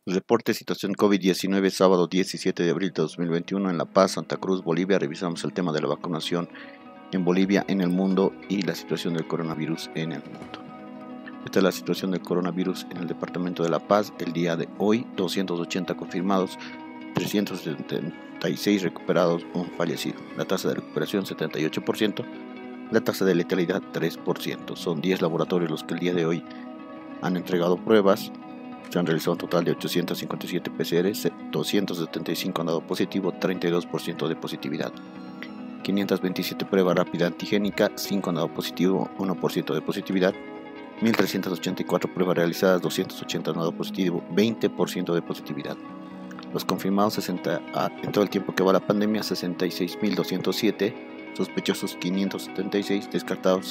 Reporte situación COVID-19, sábado 17 de abril de 2021 en La Paz, Santa Cruz, Bolivia. Revisamos el tema de la vacunación en Bolivia, en el mundo y la situación del coronavirus en el mundo. Esta es la situación del coronavirus en el departamento de La Paz. El día de hoy, 280 confirmados, 376 recuperados, un fallecido. La tasa de recuperación 78%, la tasa de letalidad 3%. Son 10 laboratorios los que el día de hoy han entregado pruebas. Se han realizado un total de 857 PCRs, 275 han dado positivo, 32% de positividad. 527 pruebas rápida antigénica, 5 han dado positivo, 1% de positividad. 1.384 pruebas realizadas, 280 han dado positivo, 20% de positividad. Los confirmados en todo el tiempo que va la pandemia, 66.207, sospechosos 576, descartados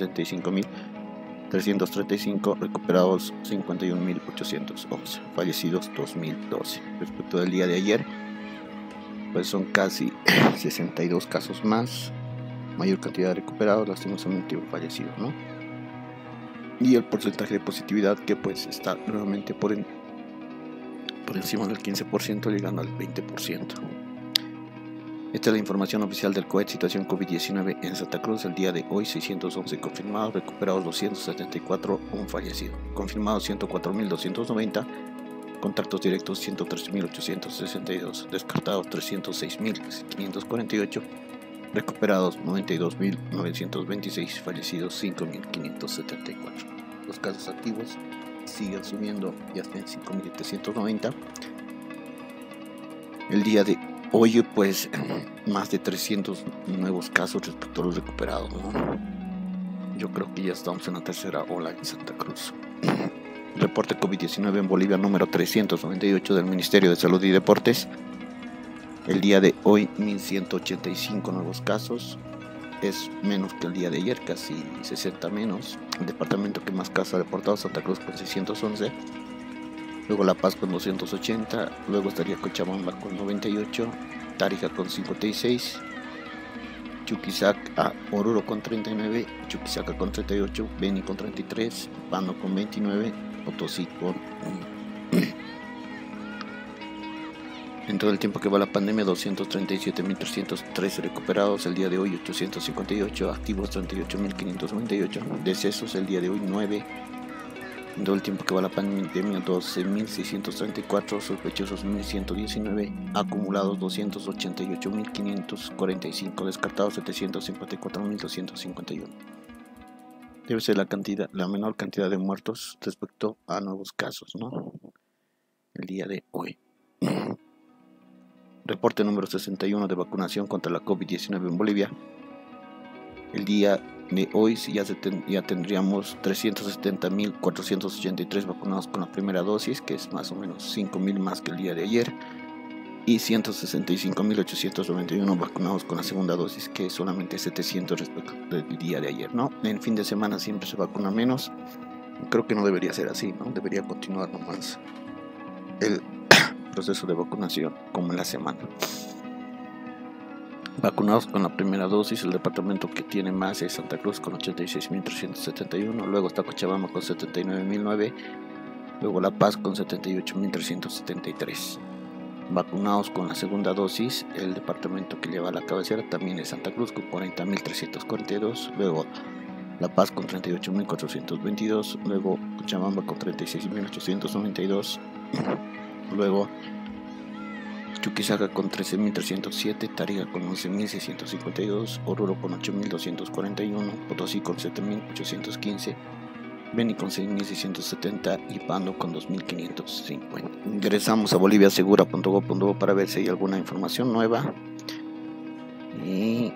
165.335, recuperados 51.811, fallecidos 2.012. Respecto del día de ayer, pues son casi 62 casos más, mayor cantidad de recuperados, lastimosamente un fallecido, ¿no? Y el porcentaje de positividad que pues está nuevamente por encima del 15%, llegando al 20%. Esta es la información oficial del COET, situación COVID-19 en Santa Cruz. El día de hoy, 611 confirmados, recuperados 274, un fallecido. Confirmados 104.290, contactos directos 113.862, descartados 306.548, recuperados 92.926, fallecidos 5.574. Los casos activos siguen subiendo, ya están en 5.790. El día de hoy, pues, más de 300 nuevos casos respecto a los recuperados, ¿no? Yo creo que ya estamos en la tercera ola en Santa Cruz. Reporte COVID-19 en Bolivia número 398 del Ministerio de Salud y Deportes. El día de hoy, 1.185 nuevos casos. Es menos que el día de ayer, casi 60 menos. El departamento que más casos ha reportado, Santa Cruz con 611. Luego La Paz con 280. Luego estaría Cochabamba con 98. Tarija con 56. Chuquisaca, Oruro con 39. Chuquisaca con 38. Beni con 33. Pando con 29. Potosí con 1. En todo el tiempo que va la pandemia, 237.313 recuperados, el día de hoy 858, activos 38.598, decesos el día de hoy 9, en todo el tiempo que va la pandemia 12.634, sospechosos 1.119, acumulados 288.545, descartados 754.251. Debe ser la menor cantidad de muertos respecto a nuevos casos, ¿no? El día de hoy. Reporte número 61 de vacunación contra la COVID-19 en Bolivia. El día de hoy ya tendríamos 370.483 vacunados con la primera dosis, que es más o menos 5.000 más que el día de ayer, y 165.891 vacunados con la segunda dosis, que es solamente 700 respecto del día de ayer, ¿no? En fin de semana siempre se vacuna menos. Creo que no debería ser así, ¿no? Debería continuar nomás el proceso de vacunación como en la semana. Vacunados con la primera dosis, el departamento que tiene más es Santa Cruz con 86.371, luego está Cochabamba con 79.009, luego La Paz con 78.373. Vacunados con la segunda dosis, el departamento que lleva la cabecera también es Santa Cruz con 40.342, luego La Paz con 38.422, luego Cochabamba con 36.892, luego Chuquisaca con 13.307, Tarija con 11.652, Oruro con 8.241, Potosí con 7.815, Beni con 6.670 y Pando con 2.550. Ingresamos a boliviasegura.gov.bo para ver si hay alguna información nueva. Y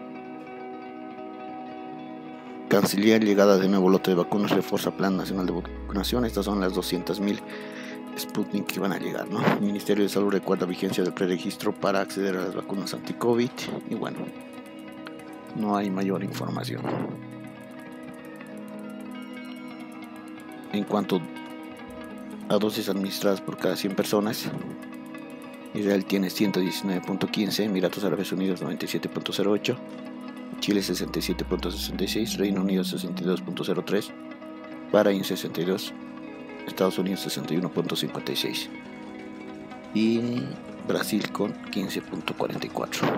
Canciller, llegada de nuevo lote de vacunas, refuerza Plan Nacional de Vacunación. Estas son las 200.000 Sputnik que van a llegar, ¿no? El Ministerio de Salud recuerda vigencia del preregistro para acceder a las vacunas anti-COVID. Y bueno, no hay mayor información. En cuanto a dosis administradas por cada 100 personas, Israel tiene 119.15, Emiratos Árabes Unidos 97.08, Chile 67.66, Reino Unido 62.03, Bahrein 62, Estados Unidos 61.56. y Brasil con 15.44.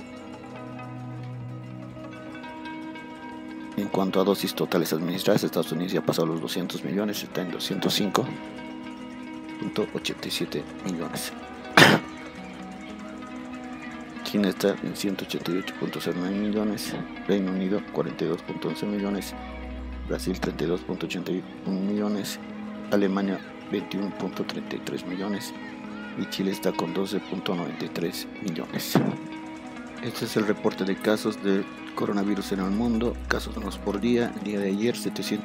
En cuanto a dosis totales administradas, Estados Unidos ya ha pasado los 200 millones, está en 205.87 millones. China está en 188.09 millones, Reino Unido 42.11 millones, Brasil 32.81 millones, Alemania 21.33 millones y Chile está con 12.93 millones. Este es el reporte de casos de coronavirus en el mundo. Casos nuevos por día. El día de ayer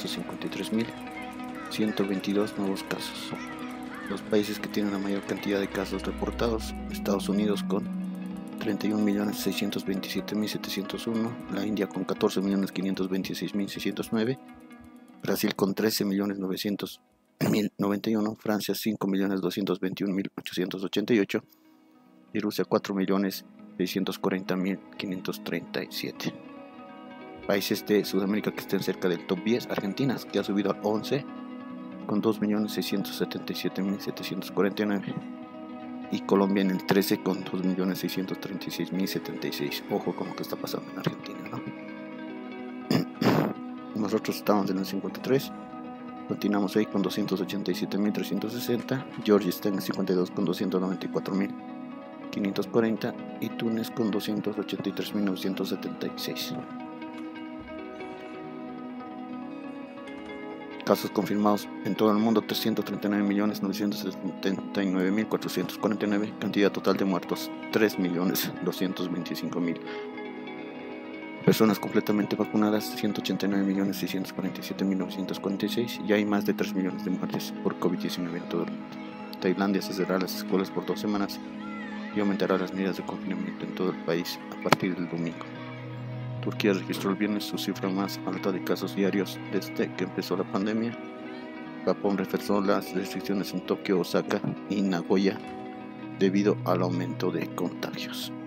753.122 nuevos casos. Los países que tienen la mayor cantidad de casos reportados: Estados Unidos con 31.627.701, la India con 14.526.609, Brasil con 13.900.091, Francia 5.221.888 y Rusia 4.640.537. Países de Sudamérica que estén cerca del top 10: Argentina, que ha subido al 11 con 2.677.749, y Colombia en el 13 con 2.636.076. Ojo con lo que está pasando en Argentina, ¿no? Nosotros estamos en el 53, continuamos ahí con 287.360, Georgia está en el 52 con 294.540 y Túnez con 283.976. Casos confirmados en todo el mundo: 339.979.449, cantidad total de muertos 3.225.000. Personas completamente vacunadas 189.647.946 y hay más de 3 millones de muertes por COVID-19 en todo el mundo. Tailandia cerrará las escuelas por 2 semanas y aumentará las medidas de confinamiento en todo el país a partir del domingo. Turquía registró el viernes su cifra más alta de casos diarios desde que empezó la pandemia. Japón reforzó las restricciones en Tokio, Osaka y Nagoya debido al aumento de contagios.